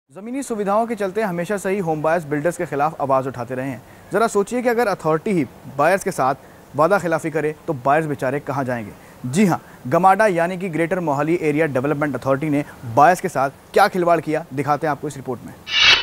ज़मीनी सुविधाओं के चलते हमेशा से ही होम बायर्स बिल्डर्स के खिलाफ आवाज़ उठाते रहे हैं। ज़रा सोचिए कि अगर अथॉरिटी ही बायर्स के साथ वादा खिलाफी करे तो बायर्स बेचारे कहाँ जाएंगे। जी हाँ, गमाडा यानी कि greater Mohali area development authority ने बायर्स के साथ क्या खिलवाड़ किया, दिखाते हैं आपको इस रिपोर्ट में।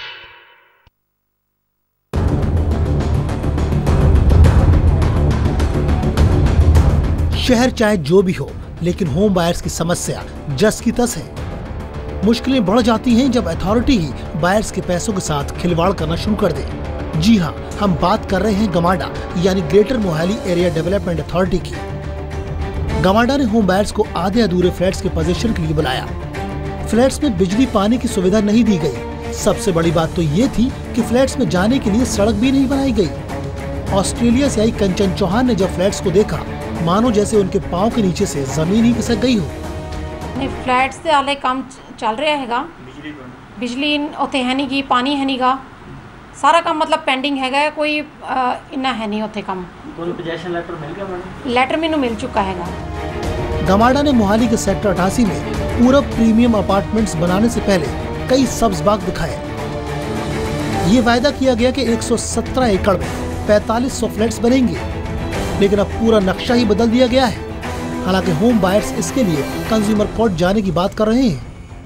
शहर चाहे जो भी हो, लेकिन होम बायर्स की समस्या जस की तस है। मुश्किलें बढ़ जाती हैं जब अथॉरिटी ही बायर्स के पैसों के साथ खिलवाड़ करना शुरू कर दे। जी हाँ, हम बात कर रहे हैं गमाडा यानी greater Mohali area development authority की। गमाडा ने होम बायर्स को आधे अधूरे फ्लैट्स के पोजीशन के लिए बुलाया। फ्लैट्स में बिजली पानी की सुविधा नहीं दी गई। सबसे बड़ी बात तो ये थी कि फ्लैट्स में जाने के लिए सड़क भी नहीं बनाई गई। ऑस्ट्रेलिया से आई कंचन चौहान ने जब फ्लैट्स को देखा, मानो जैसे उनके पाँव के नीचे से जमीन ही खिसक गई हो। फ्लैट्स से हाले काम चल रहा हैगा, बिजली उत्थे है नहीं गी, पानी है नहीं गा, सारा काम मतलब पेंडिंग हैगा, कोई इन्ना है नहीं उत्थे काम। पोजीशन लेटर मिल गया मैडम? लेटर मैनू मिल चुका हैगा। गमाडा ने मोहाली के सेक्टर 88 में पूरब प्रीमियम अपार्टमेंट्स बनाने से पहले कई सब्ज बाग दिखाए। ये वायदा किया गया कि 117 एकड़ में 4500 फ्लैट्स बनेंगे, लेकिन अब पूरा नक्शा ही बदल दिया गया है। हालांकि होम बायर्स इसके लिए कंज्यूमर कोर्ट जाने की बात कर रहे हैं।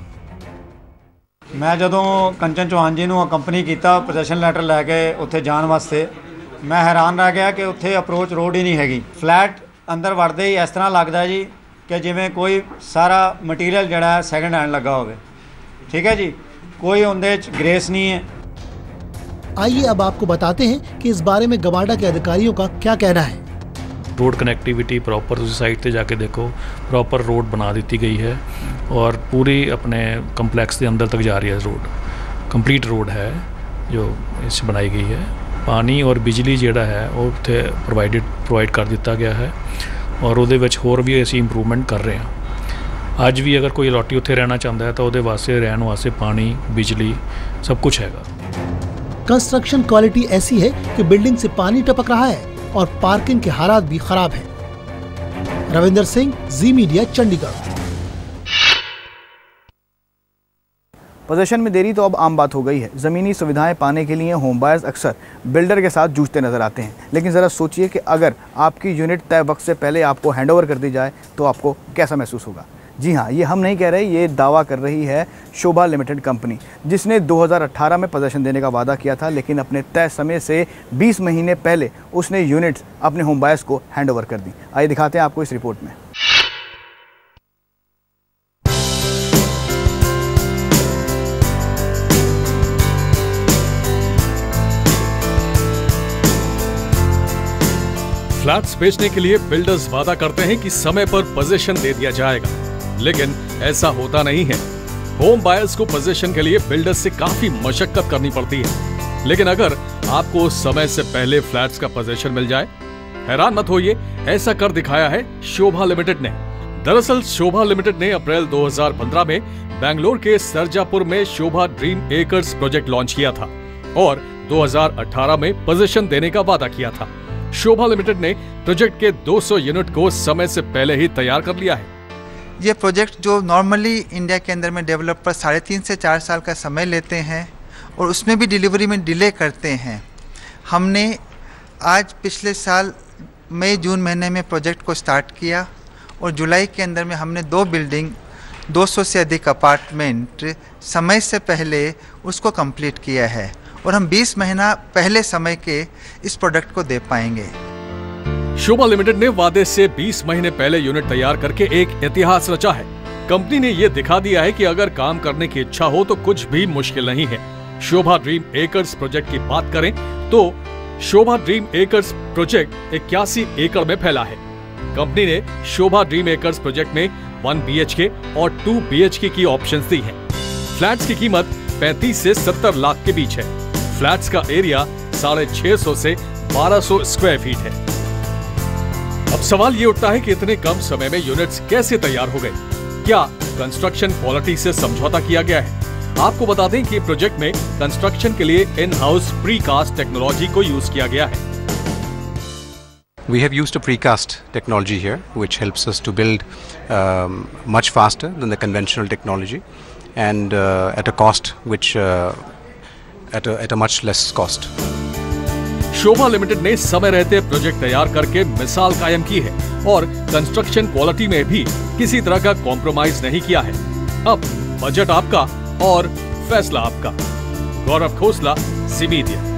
मैं जदों कंचन चौहान जी ਨੂੰ ਕੰਪਨੀ ਕੀਤਾ ਪੋਜੀਸ਼ਨ ਲੈਟਰ ਲੈ ਕੇ ਉੱਥੇ ਜਾਣ ਵਾਸਤੇ, ਮੈਂ ਹੈਰਾਨ ਰਹਿ ਗਿਆ ਕਿ ਉੱਥੇ ਅਪਰੋਚ ਰੋਡ ਹੀ ਨਹੀਂ ਹੈਗੀ। ਫਲੈਟ ਅੰਦਰ ਵੜਦੇ ਹੀ ਇਸ ਤਰ੍ਹਾਂ ਲੱਗਦਾ ਜੀ ਕਿ ਜਿਵੇਂ ਕੋਈ ਸਾਰਾ ਮਟੀਰੀਅਲ ਜਿਹੜਾ ਹੈ ਸੈਕੰਡ हैंड लगा होवे। ठीक है जी, कोई उनदे च ग्रेस नहीं है। आइए अब आपको बताते हैं कि इस बारे में गमाडा के अधिकारियों का क्या कहना है। रोड कनेक्टिविटी प्रॉपर, उसी साइड पे जाके देखो, प्रॉपर रोड बना दी गई है और पूरी अपने कंपलैक्स के अंदर तक जा रही है। रोड कंप्लीट रोड है जो इस बनाई गई है। पानी और बिजली जिहड़ा है वो उत्थे प्रोवाइड कर दिता गया है और उहदे विच होर भी असीं इंप्रूवमेंट कर रहे हैं। अज भी अगर कोई अलाटी उत्थे रहना चाहता है तो उहदे वास्ते रहने वास्ते पानी, बिजली सब कुछ हैगा। कंस्ट्रक्शन क्वालिटी ऐसी है कि बिल्डिंग से पानी टपक रहा है और पार्किंग के हालात भी खराब हैं। Ravinder Singh, Zee media, Chandigarh. Position में देरी तो अब आम बात हो गई है। ज़मीनी सुविधाएं पाने के लिए होम बायर्स अक्सर बिल्डर के साथ जूझते नजर आते हैं, लेकिन ज़रा सोचिए कि अगर आपकी यूनिट तय वक्त से पहले आपको हैंडओवर कर दी जाए तो आपको कैसा महसूस होगा। जी हाँ, ये हम नहीं कह रहे, ये दावा कर रही है शोभा लिमिटेड कंपनी, जिसने 2018 में पोजीशन देने का वादा किया था, लेकिन अपने तय समय से 20 महीने पहले उसने यूनिट्स अपने होम बायर्स को हैंडओवर कर दी। आइए दिखाते हैं आपको इस रिपोर्ट में। फ्लैट्स बेचने के लिए बिल्डर्स वादा करते हैं कि समय पर पोजीशन दे दिया जाएगा, लेकिन ऐसा होता नहीं है। होम बायर्स को पोजीशन के लिए बिल्डर्स से काफी मशक्कत करनी पड़ती है, लेकिन अगर आपको समय से पहले फ्लैट्स का पोजीशन मिल जाए, हैरान मत होइए, ऐसा कर दिखाया है शोभा लिमिटेड ने। दरअसल शोभा लिमिटेड ने अप्रैल 2015 में बेंगलोर के सरजापुर में Sobha dream acres project launch किया था और 2018 में पोजीशन देने का वादा किया था। शोभा लिमिटेड ने प्रोजेक्ट के 200 यूनिट को समय से पहले ही तैयार कर लिया है। ये प्रोजेक्ट जो नॉर्मली इंडिया के अंदर में डेवलपर 3.5 से 4 साल का समय लेते हैं और उसमें भी डिलीवरी में डिले करते हैं, हमने आज पिछले साल मई जून महीने में प्रोजेक्ट को स्टार्ट किया और जुलाई के अंदर में हमने 2 बिल्डिंग, 200 से अधिक अपार्टमेंट समय से पहले उसको कंप्लीट किया है और हम 20 महीना पहले समय के इस प्रोडक्ट को दे पाएंगे। शोभा लिमिटेड ने वादे से 20 महीने पहले यूनिट तैयार करके एक इतिहास रचा है। कंपनी ने ये दिखा दिया है कि अगर काम करने की इच्छा हो तो कुछ भी मुश्किल नहीं है। शोभा ड्रीम एकर्स प्रोजेक्ट की बात करें तो शोभा ड्रीम एकर्स प्रोजेक्ट 81 एकड़ में फैला है। कंपनी ने शोभा ड्रीम एकर्स प्रोजेक्ट में 1 BHK और 2 BHK की ऑप्शंस दी हैं। फ्लैट्स की कीमत 35 से 70 लाख के बीच है। फ्लैट्स का एरिया 650 से 1200 स्क्वायर फीट है। अब सवाल ये उठता है कि इतने कम समय में यूनिट्स कैसे तैयार हो गए? क्या कंस्ट्रक्शन क्वालिटी से समझौता किया गया है? आपको बता दें कि प्रोजेक्ट में कंस्ट्रक्शन के लिए इन हाउस प्रीकास्ट टेक्नोलॉजी को यूज किया गया है। We have used a precast technology here, which helps us to build much faster than the conventional technology. and at a cost which at a much less cost. Sobha limited ने समय रहते project तैयार करके मिसाल कायम की है और कंस्ट्रक्शन क्वालिटी में भी किसी तरह का कॉम्प्रोमाइज नहीं किया है। अब बजट आपका और फैसला आपका। Gaurav Khosla, Zee media.